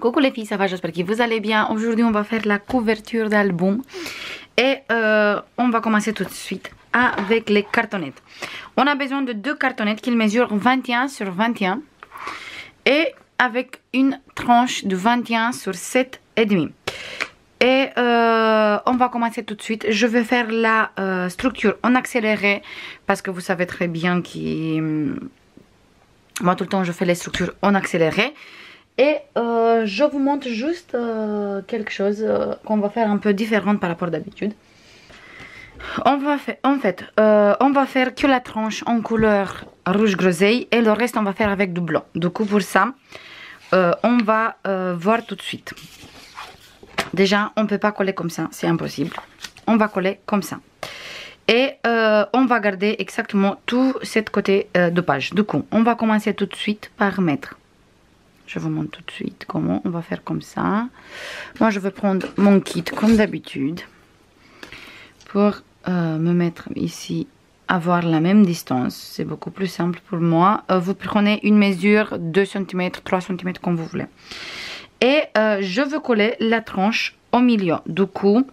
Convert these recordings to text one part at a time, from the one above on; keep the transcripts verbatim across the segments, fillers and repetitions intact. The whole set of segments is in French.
Coucou les filles, ça va, j'espère que vous allez bien. Aujourd'hui on va faire la couverture d'album. Et euh, on va commencer tout de suite avec les cartonnettes. On a besoin de deux cartonnettes qui mesurent vingt et un sur vingt et un. Et avec une tranche de vingt et un sur sept virgule cinq. Et euh, on va commencer tout de suite. Je vais faire la euh, structure en accéléré. Parce que vous savez très bien que... Moi tout le temps je fais les structures en accéléré. Et euh, je vous montre juste euh, quelque chose euh, qu'on va faire un peu différent par rapport d'habitude. On va faire, en fait, euh, on va faire que la tranche en couleur rouge groseille et le reste on va faire avec du blanc. Du coup pour ça, euh, on va euh, voir tout de suite. Déjà, on ne peut pas coller comme ça, c'est impossible. On va coller comme ça. Et euh, on va garder exactement tout cet côté euh, de page. Du coup, on va commencer tout de suite par mettre. Je vous montre tout de suite comment on va faire comme ça. Moi, je vais prendre mon kit comme d'habitude. Pour euh, me mettre ici, avoir la même distance. C'est beaucoup plus simple pour moi. Euh, vous prenez une mesure deux centimètres, trois centimètres comme vous voulez. Et euh, je veux coller la tranche au milieu. Du coup,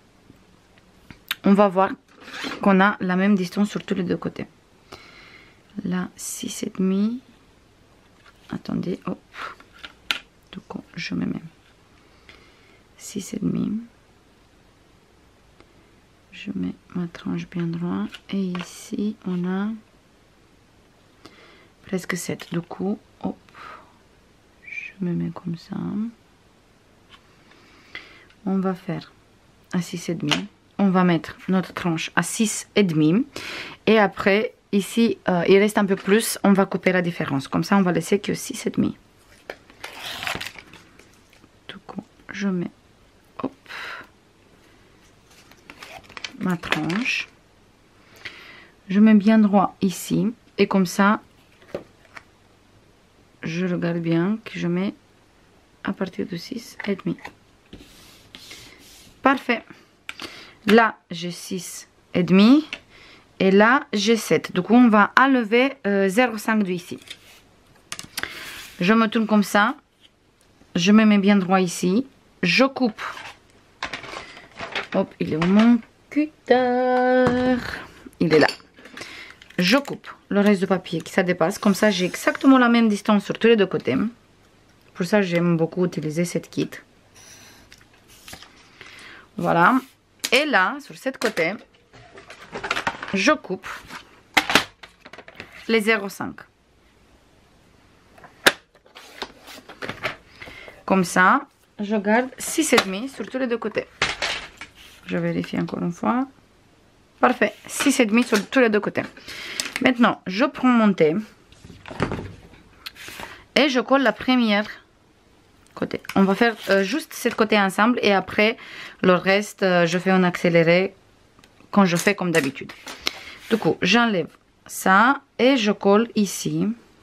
on va voir qu'on a la même distance sur tous les deux côtés. Là, six virgule cinq. Attendez, hop. Du coup, je me mets six virgule cinq. Je mets ma tranche bien droit. Et ici, on a presque sept. Du coup, hop. Je me mets comme ça. On va faire à six virgule cinq. On va mettre notre tranche à six virgule cinq. Et après... Ici, euh, il reste un peu plus, on va couper la différence. Comme ça, on va laisser que six virgule cinq. Du coup, je mets hop, ma tranche. Je mets bien droit ici. Et comme ça, je regarde bien que je mets à partir de six virgule cinq. Parfait. Là, j'ai six virgule cinq. Et là, j'ai sept. Du coup, on va enlever euh, zéro virgule cinq d'ici. Je me tourne comme ça. Je me mets bien droit ici. Je coupe. Hop, il est où mon cutter? Il est là. Je coupe le reste du papier qui ça dépasse. Comme ça, j'ai exactement la même distance sur tous les deux côtés. Pour ça, j'aime beaucoup utiliser cette kit. Voilà. Et là, sur ce côté... je coupe les zéro virgule cinq. Comme ça, je garde six virgule cinq sur tous les deux côtés. Je vérifie encore une fois. Parfait, six virgule cinq sur tous les deux côtés. Maintenant, je prends mon thé et je colle la première côté. On va faire euh, juste cette côté ensemble et après le reste, euh, je fais en accéléré quand je fais comme d'habitude. Du coup, j'enlève ça et je colle ici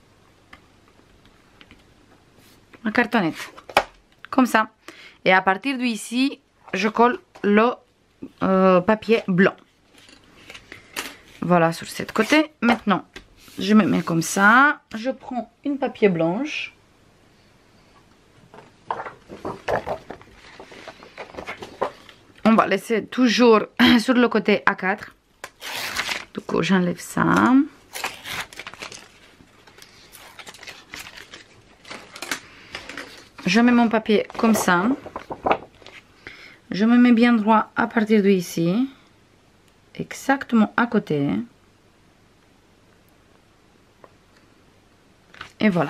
ma cartonnette. Comme ça. Et à partir d'ici, je colle le euh, papier blanc. Voilà sur cette côté. Maintenant, je me mets comme ça. Je prends une papier blanche. On va laisser toujours sur le côté A quatre. Du coup, j'enlève ça. Je mets mon papier comme ça. Je me mets bien droit à partir de ici. Exactement à côté. Et voilà.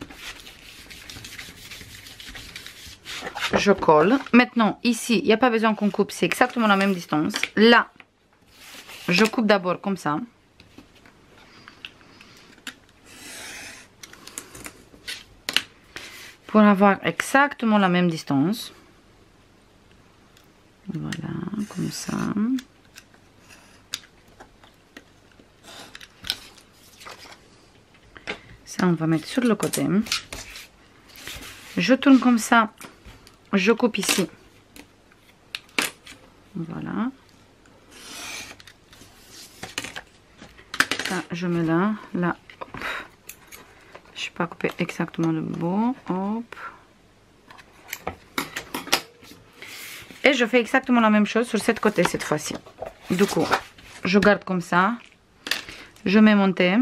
Je colle. Maintenant, ici, il n'y a pas besoin qu'on coupe. C'est exactement la même distance. Là, je coupe d'abord comme ça. Pour avoir exactement la même distance. Voilà, comme ça. Ça, on va mettre sur le côté. Je tourne comme ça. Je coupe ici. Voilà. Ça, je mets là. Là. Hop. Je ne sais pas couper exactement le bout. Hop. Et je fais exactement la même chose sur cette côté cette fois-ci. Du coup, je garde comme ça. Je mets mon thé.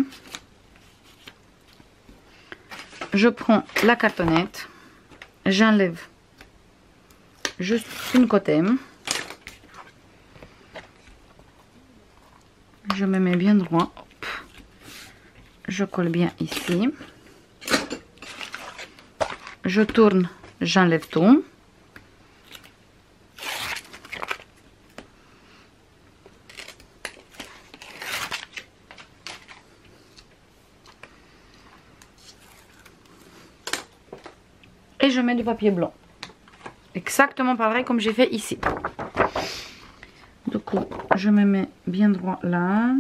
Je prends la cartonnette. J'enlève juste une côté. Je me mets bien droit. Hop. Je colle bien ici. Je tourne, j'enlève tout. Et je mets du papier blanc. Exactement pareil comme j'ai fait ici. Du coup, je me mets bien droit là.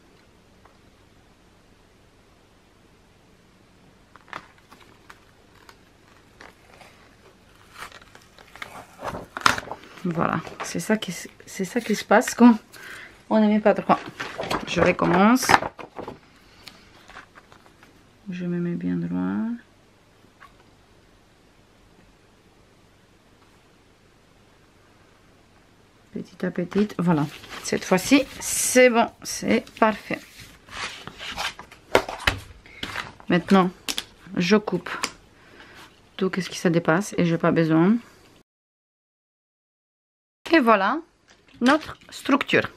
Voilà, c'est ça qui c'est ça qui se passe quand on ne met pas droit. Je recommence. Je me mets bien droit. Petit à petit, voilà. Cette fois-ci, c'est bon, c'est parfait. Maintenant, je coupe tout ce qui se dépasse et j'ai pas besoin. Et voilà notre structure.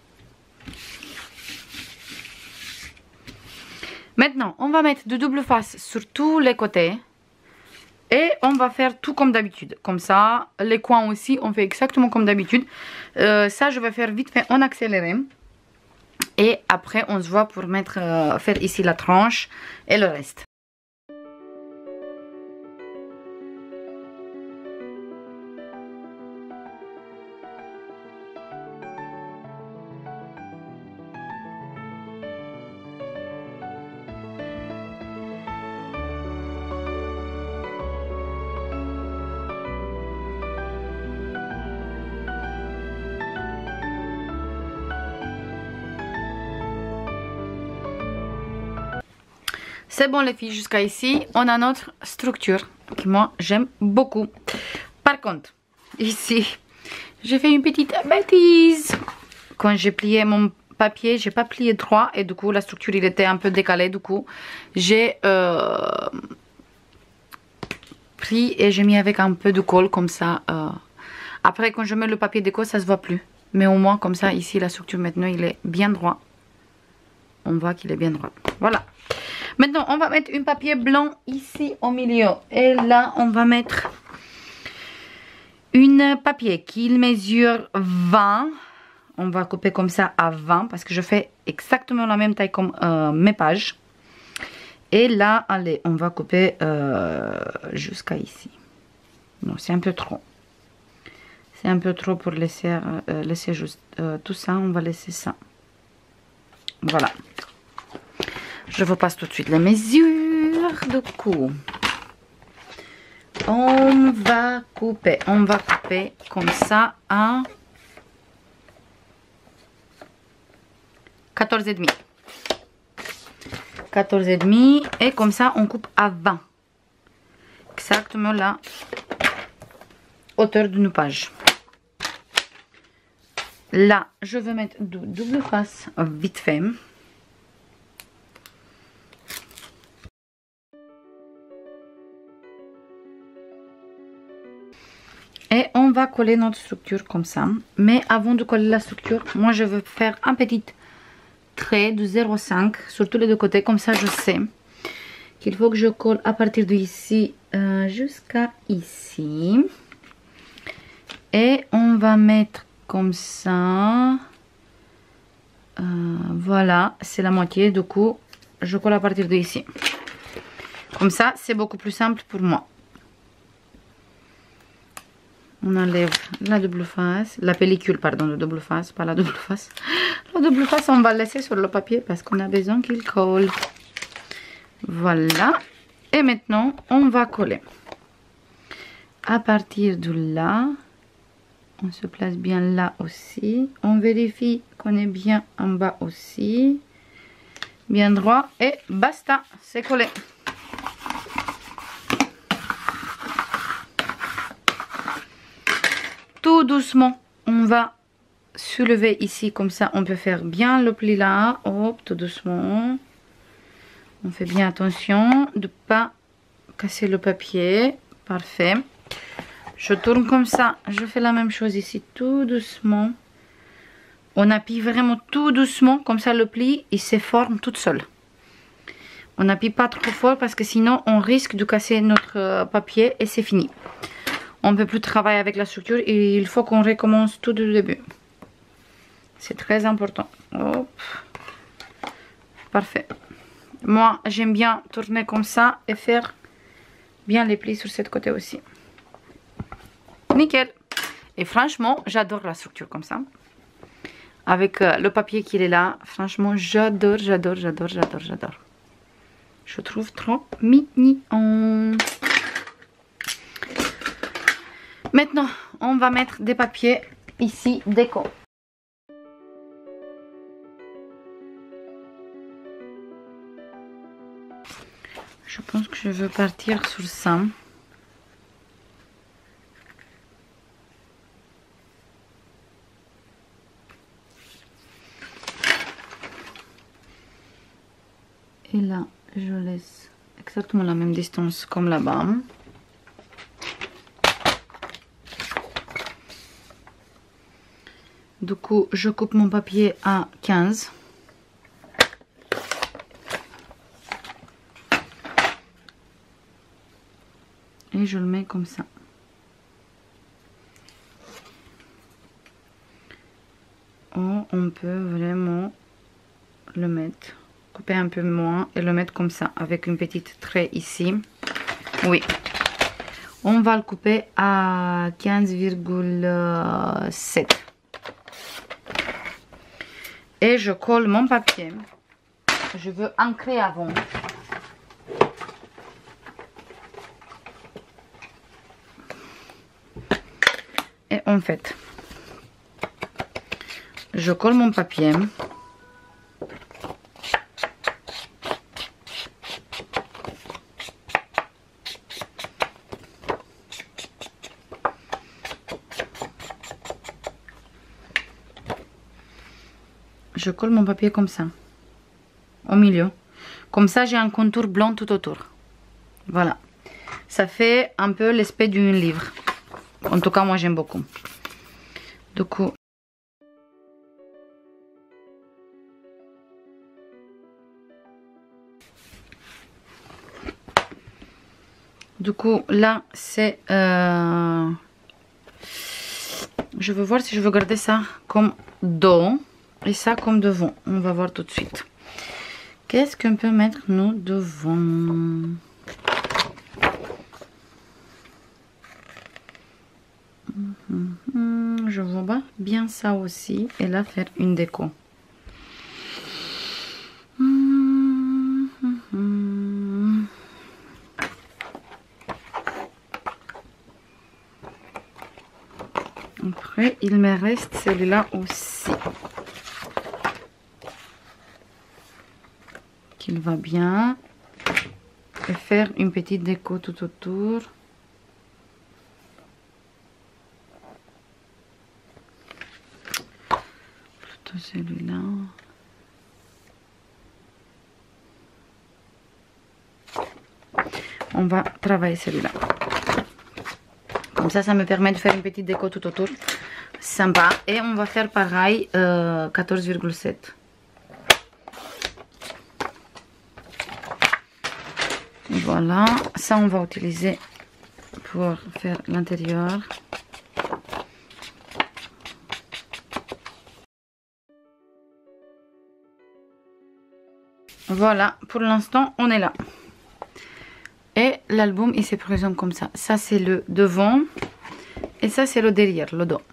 Maintenant, on va mettre de double face sur tous les côtés. Et on va faire tout comme d'habitude. Comme ça, les coins aussi, on fait exactement comme d'habitude. Euh, ça, je vais faire vite fait en accéléré. Et après, on se voit pour mettre, euh, faire ici la tranche et le reste. C'est bon les filles, jusqu'à ici, on a notre structure que moi j'aime beaucoup. Par contre, ici, j'ai fait une petite bêtise. Quand j'ai plié mon papier, j'ai pas plié droit et du coup la structure il était un peu décalée. Du coup, j'ai euh, pris et j'ai mis avec un peu de colle comme ça. Euh. Après quand je mets le papier déco, ça se voit plus. Mais au moins comme ça, ici la structure maintenant il est bien droit. On voit qu'il est bien droit. Voilà. Maintenant, on va mettre un papier blanc ici au milieu. Et là, on va mettre un papier qui mesure vingt. On va couper comme ça à vingt parce que je fais exactement la même taille comme euh, mes pages. Et là, allez, on va couper euh, jusqu'à ici. Non, c'est un peu trop. C'est un peu trop pour laisser, euh, laisser juste euh, tout ça. On va laisser ça. Voilà. Je vous passe tout de suite les mesures. Du coup, on va couper. On va couper comme ça à quatorze et demi. quatorze et demi. Et comme ça, on coupe à vingt. Exactement la hauteur de nos pages. Là, je vais mettre du double face vite fait. Et on va coller notre structure comme ça. Mais avant de coller la structure, moi je veux faire un petit trait de zéro virgule cinq sur tous les deux côtés. Comme ça je sais qu'il faut que je colle à partir d'ici euh, jusqu'à ici. Et on va mettre comme ça. Euh, voilà, c'est la moitié. Du coup, je colle à partir d'ici. Comme ça, c'est beaucoup plus simple pour moi. On enlève la double face, la pellicule, pardon, de double face, pas la double face. La double face, on va laisser sur le papier parce qu'on a besoin qu'il colle. Voilà. Et maintenant, on va coller. À partir de là, on se place bien là aussi. On vérifie qu'on est bien en bas aussi. Bien droit et basta, c'est collé. tout doucement, on va soulever ici, comme ça on peut faire bien le pli là. Hop, tout doucement. On fait bien attention de ne pas casser le papier. Parfait. Je tourne comme ça. Je fais la même chose ici, tout doucement. On appuie vraiment tout doucement, comme ça le pli il se forme tout seul. On n'appuie pas trop fort parce que sinon on risque de casser notre papier et c'est fini. On ne peut plus travailler avec la structure et il faut qu'on recommence tout du début. C'est très important. Hop. Parfait. Moi j'aime bien tourner comme ça et faire bien les plis sur ce côté aussi. Nickel. Et franchement j'adore la structure comme ça. Avec euh, le papier qui est là. Franchement j'adore, j'adore, j'adore, j'adore, j'adore. Je trouve trop mignon. Maintenant on va mettre des papiers ici déco. Je pense que je veux partir sur ça. Et là, je laisse exactement la même distance comme là-bas. Du coup, je coupe mon papier à quinze. Et je le mets comme ça. Oh, on peut vraiment le mettre, couper un peu moins et le mettre comme ça, avec une petite trait ici. Oui. On va le couper à quinze virgule sept. Et je colle mon papier. Je veux ancrer avant. Et en fait, je colle mon papier. Je colle mon papier comme ça, au milieu. Comme ça, j'ai un contour blanc tout autour. Voilà. Ça fait un peu l'aspect d'un livre. En tout cas, moi, j'aime beaucoup. Du coup, du coup, là, c'est... Euh... Je veux voir si je veux garder ça comme dos et ça comme devant. On va voir tout de suite. Qu'est-ce qu'on peut mettre nous devant? Je vois bien ça aussi. Et là, faire une déco. Après, il me reste celui-là aussi. Qu'il va bien. Et faire une petite déco tout autour. Plutôt celui-là. On va travailler celui-là. Comme ça, ça me permet de faire une petite déco tout autour. Sympa. Et on va faire pareil, euh, quatorze virgule sept. Voilà. Ça, on va utiliser pour faire l'intérieur. Voilà. Pour l'instant, on est là. Et l'album, il se présente comme ça. Ça, c'est le devant. Et ça, c'est le derrière, le dos.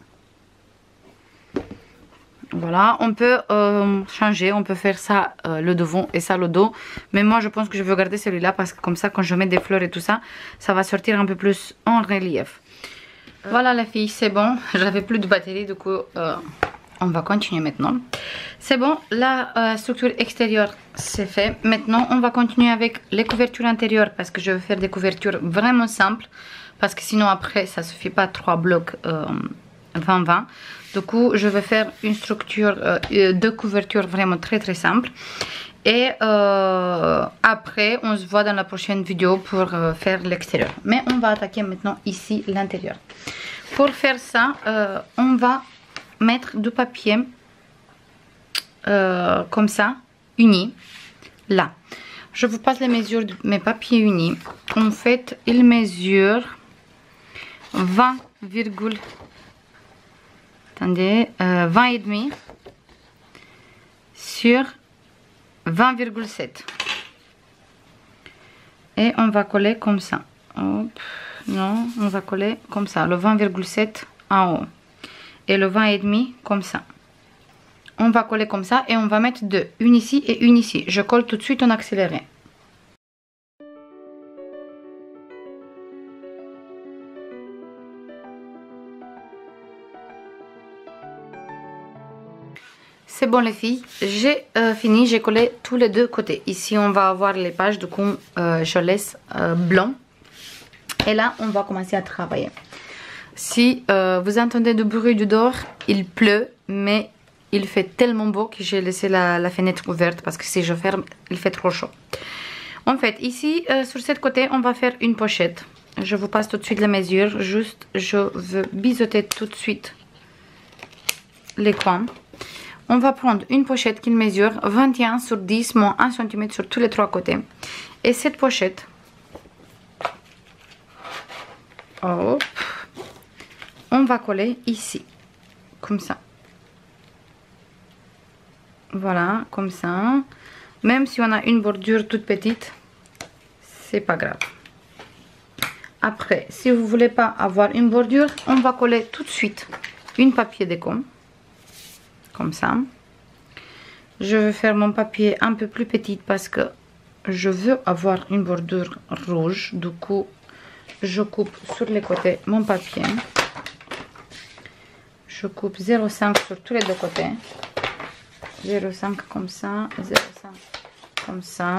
Voilà, on peut euh, changer. On peut faire ça, euh, le devant, et ça, le dos. Mais moi, je pense que je veux garder celui-là. Parce que comme ça, quand je mets des fleurs et tout ça, ça va sortir un peu plus en relief. Euh. Voilà, les filles, c'est bon. J'avais plus de batterie, du coup... Euh On va continuer maintenant. C'est bon, la euh, structure extérieure c'est fait. Maintenant, on va continuer avec les couvertures intérieures parce que je vais faire des couvertures vraiment simples. Parce que sinon après, ça ne suffit pas trois blocs euh, vingt vingt. Du coup, je vais faire une structure euh, de couverture vraiment très très simple. Et euh, après, on se voit dans la prochaine vidéo pour euh, faire l'extérieur. Mais on va attaquer maintenant ici l'intérieur. Pour faire ça, euh, on va mettre du papier euh, comme ça, uni, là. Je vous passe les mesures de mes papiers unis. En fait, ils mesurent vingt, attendez, euh, vingt et demi sur vingt virgule sept. Et on va coller comme ça. Hop. Non, on va coller comme ça. Le vingt virgule sept en haut. Et le vingt et demi comme ça. On va coller comme ça et on va mettre deux. Une ici et une ici. Je colle tout de suite en accéléré. C'est bon les filles, j'ai euh, fini, j'ai collé tous les deux côtés. Ici on va avoir les pages, du coup euh, je laisse euh, blanc. Et là on va commencer à travailler. Si euh, vous entendez du bruit du dehors, il pleut, mais il fait tellement beau que j'ai laissé la, la fenêtre ouverte parce que si je ferme, il fait trop chaud. En fait, ici euh, sur ce côté, on va faire une pochette. Je vous passe tout de suite la mesure, juste je veux biseauter tout de suite les coins. On va prendre une pochette qui mesure vingt et un sur dix moins un centimètre sur tous les trois côtés. Et cette pochette, hop, on va coller ici, comme ça. Voilà, comme ça. Même si on a une bordure toute petite, c'est pas grave. Après, si vous voulez pas avoir une bordure, on va coller tout de suite une papier déco. Comme ça. Je vais faire mon papier un peu plus petit parce que je veux avoir une bordure rouge. Du coup, je coupe sur les côtés mon papier. Je coupe zéro virgule cinq sur tous les deux côtés. zéro virgule cinq comme ça, zéro virgule cinq comme ça.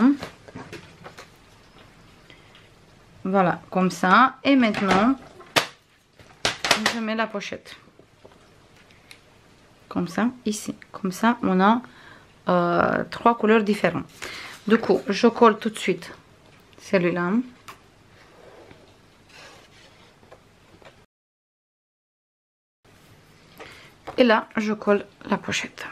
Voilà, comme ça. Et maintenant, je mets la pochette. Comme ça, ici. Comme ça, on a euh, trois couleurs différentes. Du coup, je colle tout de suite celui-là. Et là, je colle la pochette.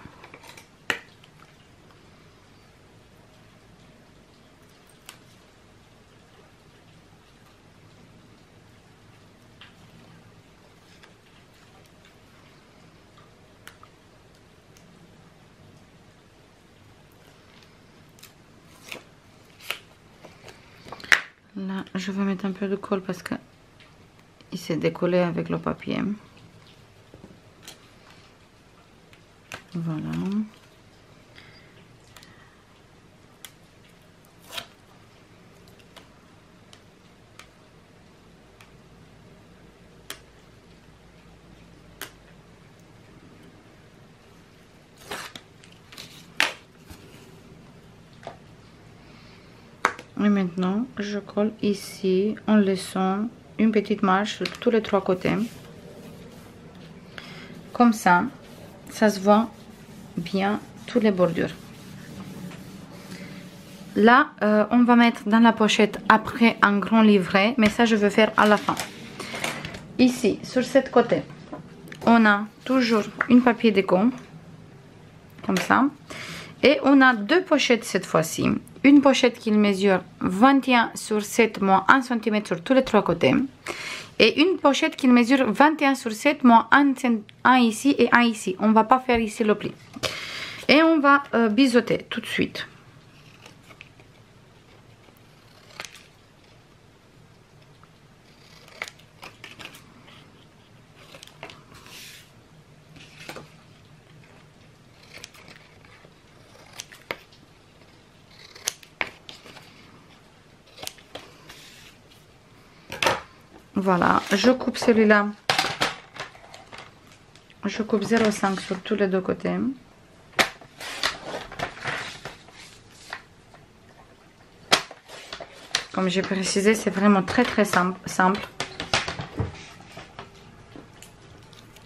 Là, je vais mettre un peu de colle parce que il s'est décollé avec le papier. Voilà. Et maintenant, je colle ici en laissant une petite marge sur tous les trois côtés. Comme ça, ça se voit bien toutes les bordures. Là, euh, on va mettre dans la pochette après un grand livret, mais ça je vais faire à la fin. Ici, sur ce côté, on a toujours une papier déco, comme ça. Et on a deux pochettes cette fois-ci. Une pochette qui mesure vingt et un sur sept moins un centimètre sur tous les trois côtés. Et une pochette qui mesure vingt et un sur sept moins un ici et un ici. On ne va pas faire ici le pli. Et on va euh, biseauter tout de suite. Voilà, je coupe celui-là. Je coupe zéro virgule cinq sur tous les deux côtés. Comme j'ai précisé, c'est vraiment très très simple. simple.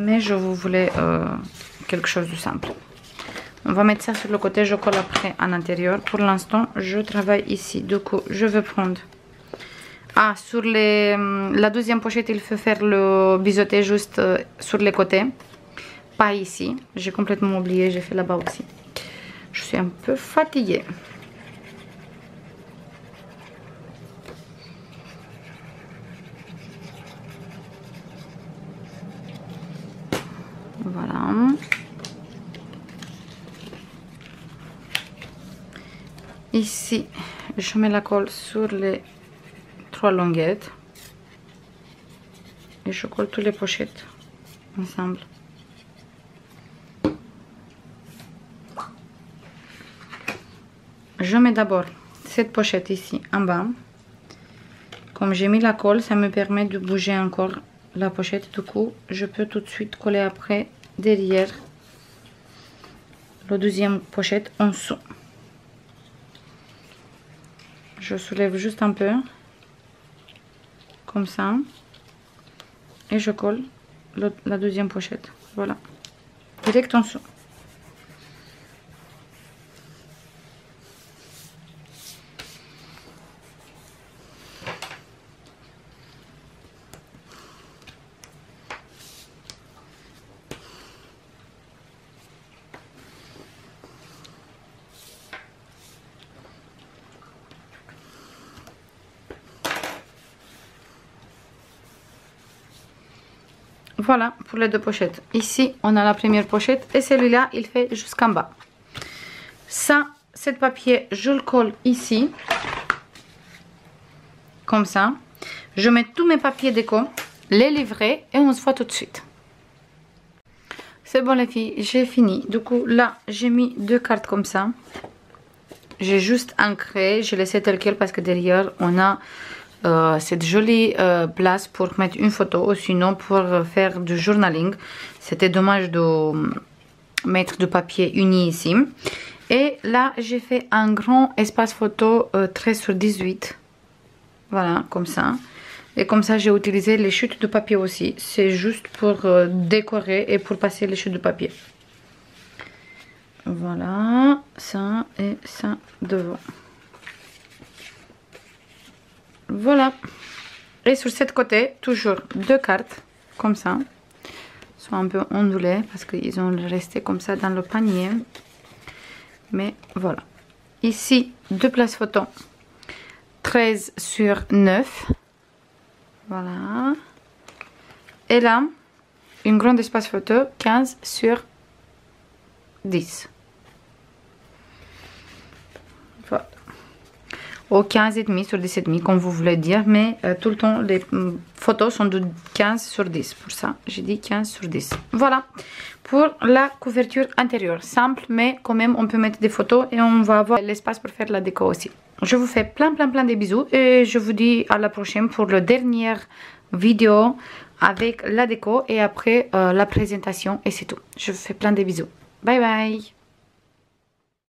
mais je vous voulais euh, quelque chose de simple. On va mettre ça sur le côté, je colle après en intérieur. Pour l'instant, je travaille ici. Du coup, je vais prendre... Ah, sur les, la deuxième pochette, il faut faire le biseauté juste euh, sur les côtés. Pas ici. J'ai complètement oublié, j'ai fait là-bas aussi. Je suis un peu fatiguée. Voilà. Ici, je mets la colle sur les trois longuettes. Et je colle toutes les pochettes ensemble. Je mets d'abord cette pochette ici en bas. Comme j'ai mis la colle, ça me permet de bouger encore la pochette. Du coup, je peux tout de suite coller après derrière la deuxième pochette en dessous. Je soulève juste un peu, comme ça, et je colle le, la deuxième pochette. Voilà, direct en dessous. Voilà pour les deux pochettes. Ici, on a la première pochette et celui-là, il fait jusqu'en bas. Ça, cet papier, je le colle ici. Comme ça. Je mets tous mes papiers déco, les livrets et on se voit tout de suite. C'est bon les filles, j'ai fini. Du coup, là, j'ai mis deux cartes comme ça. J'ai juste ancré, j'ai laissé tel quel parce que derrière, on a... Euh, cette jolie euh, place pour mettre une photo ou sinon pour faire du journaling. C'était dommage de mettre du papier uni ici. Et là j'ai fait un grand espace photo euh, treize sur dix-huit. Voilà, comme ça. Et comme ça j'ai utilisé les chutes de papier aussi. C'est juste pour euh, décorer et pour passer les chutes de papier. Voilà, ça et ça devant. Voilà. Et sur cette côté, toujours deux cartes, comme ça. Elles sont un peu ondulées parce qu'ils ont resté comme ça dans le panier. Mais voilà. Ici, deux places photo. treize sur neuf. Voilà. Et là, une grande espace photo, quinze sur dix. Voilà. Au quinze virgule cinq sur dix virgule cinq, comme vous voulez dire, mais euh, tout le temps les euh, photos sont de quinze sur dix. Pour ça, j'ai dit quinze sur dix. Voilà pour la couverture intérieure. Simple, mais quand même, on peut mettre des photos et on va avoir l'espace pour faire la déco aussi. Je vous fais plein, plein, plein de bisous et je vous dis à la prochaine pour la dernière vidéo avec la déco et après euh, la présentation et c'est tout. Je vous fais plein de bisous. Bye bye.